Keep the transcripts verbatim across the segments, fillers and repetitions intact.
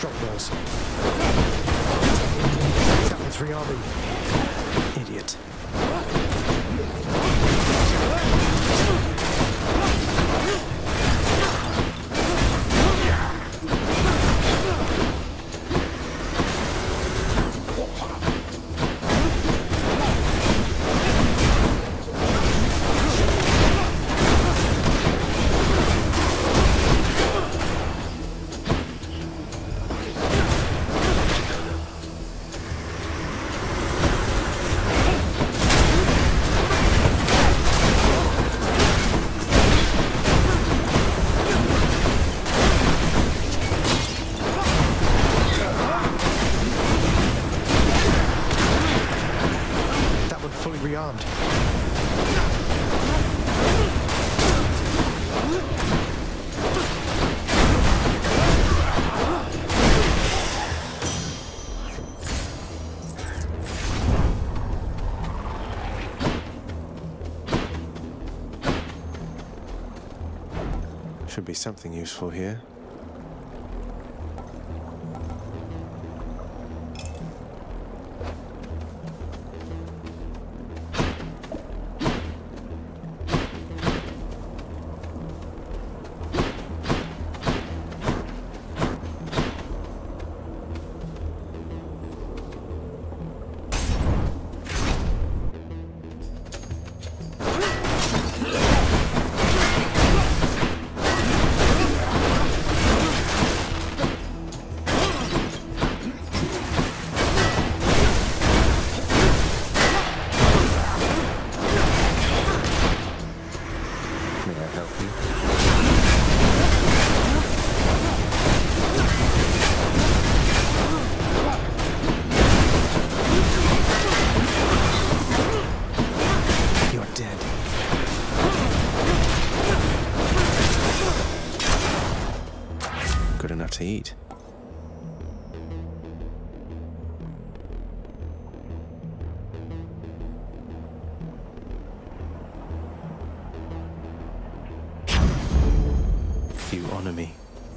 salt mills. That one's rearming. Idiot. Rearmed. Should be something useful here. Good enough to eat. You honor me.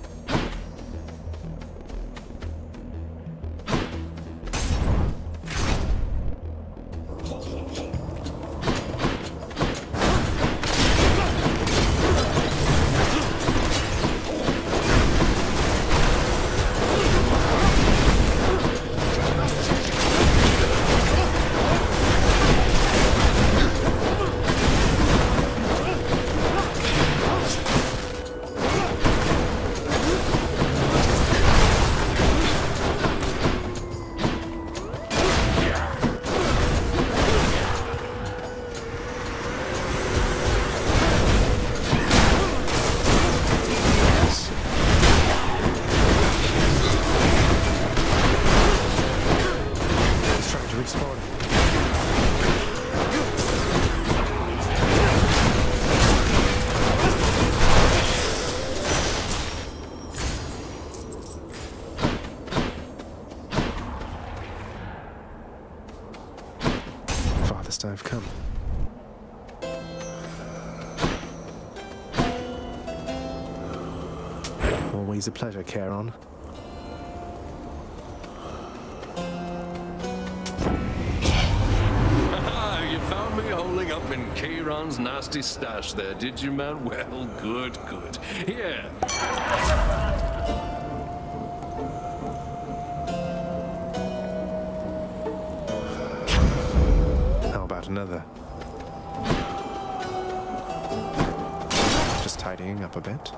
Farthest I've come. Always a pleasure, Charon. You found me holding up in Charon's nasty stash there, did you, man? Well, good, good. Here. How about another? Just tidying up a bit.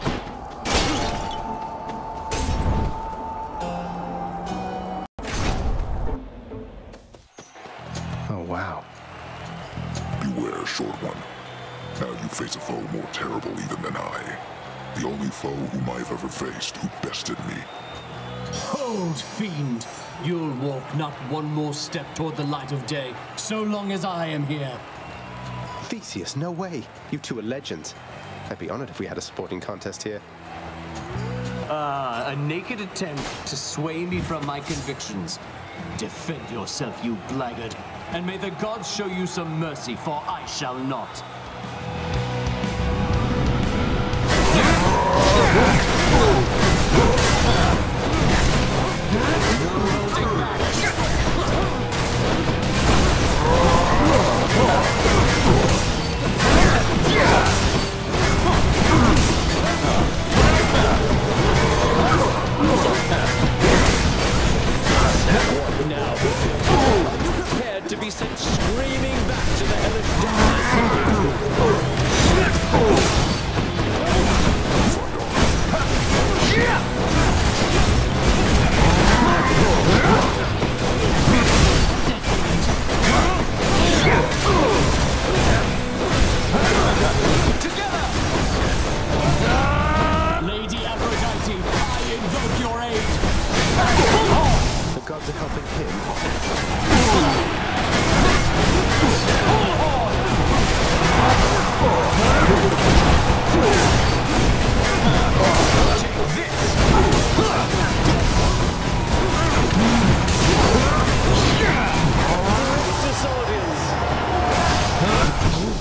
Oh, wow. Beware, short one. Now you face a foe more terrible even than I. The only foe whom I've ever faced who bested me. Hold, fiend! You'll walk not one more step toward the light of day, so long as I am here. Theseus, no way. You two are legends. I'd be honored if we had a sporting contest here. Ah, a naked attempt to sway me from my convictions. Defend yourself, you blackguard, and may the gods show you some mercy, for I shall not.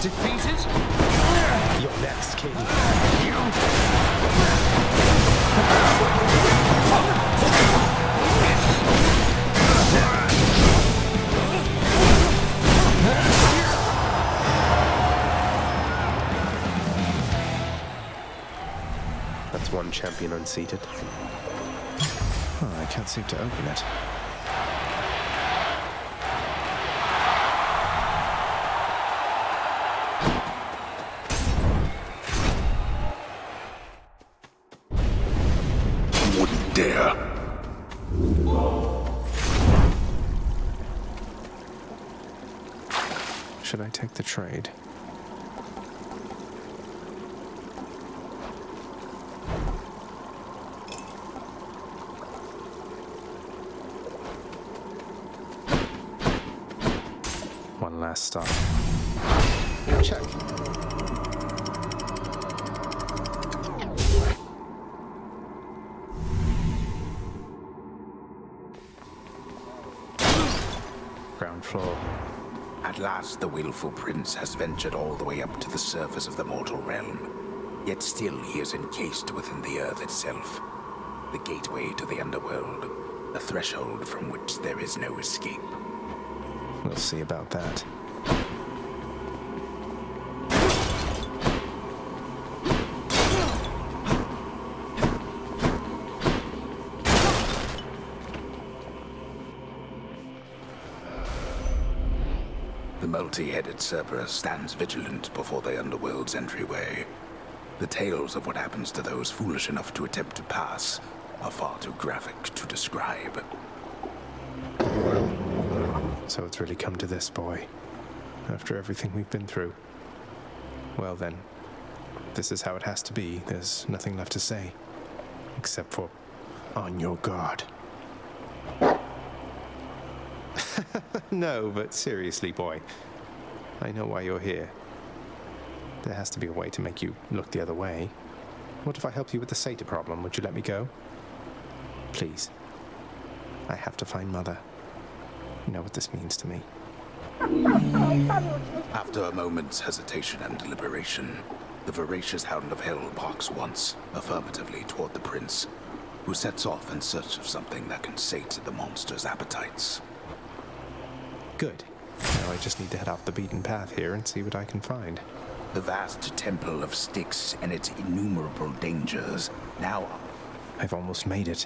Defeated? You're next, King. That's one champion unseated. Oh, I can't seem to open it. Wouldn't dare. Should I take the trade? One last stop. Check. Ground floor. At last, the willful prince has ventured all the way up to the surface of the mortal realm. Yet still he is encased within the earth itself. The gateway to the underworld. A threshold from which there is no escape. We'll see about that. The multi-headed Cerberus stands vigilant before the underworld's entryway. The tales of what happens to those foolish enough to attempt to pass are far too graphic to describe. So it's really come to this, boy. After everything we've been through. Well then, this is how it has to be. There's nothing left to say. Except for, on your guard. No, but seriously, boy. I know why you're here. There has to be a way to make you look the other way. What if I help you with the Satyr problem? Would you let me go? Please. I have to find Mother. You know what this means to me. After a moment's hesitation and deliberation, the voracious Hound of Hell barks once, affirmatively toward the prince, who sets off in search of something that can sate the monster's appetites. Good. Now I just need to head off the beaten path here and see what I can find. The vast temple of Styx and its innumerable dangers now... I've almost made it.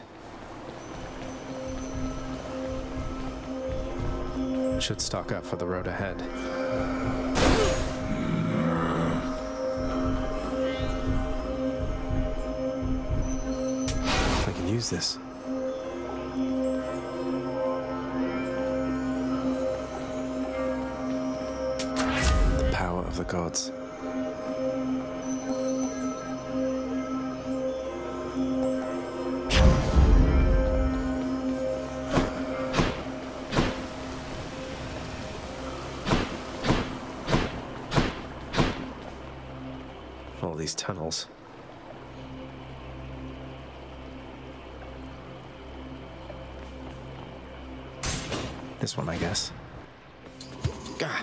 Should stock up for the road ahead. I can use this. The power of the gods. All these tunnels. This one, I guess. Gah!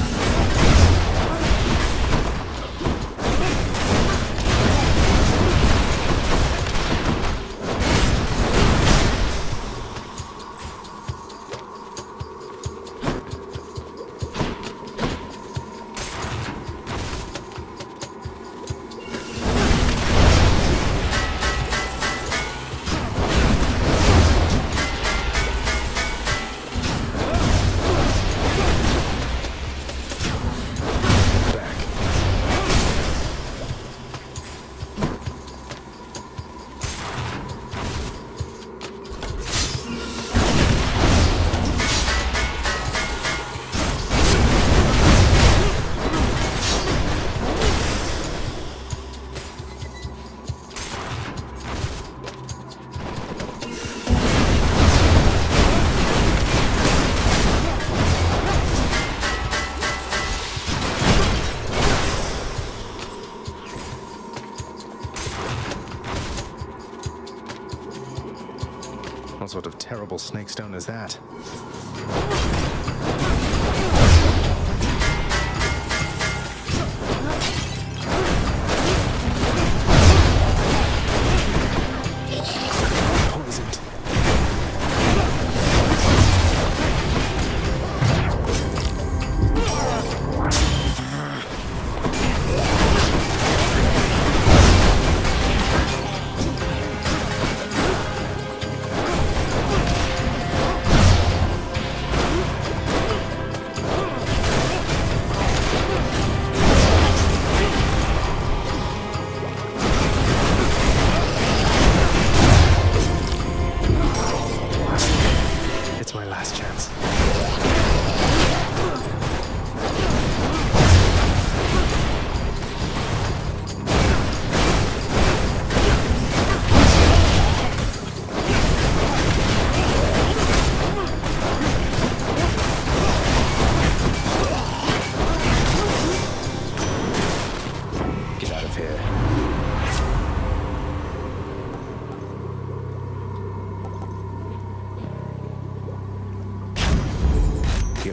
What sort of terrible snake stone is that?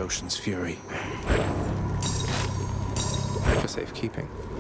ocean's fury. For safekeeping.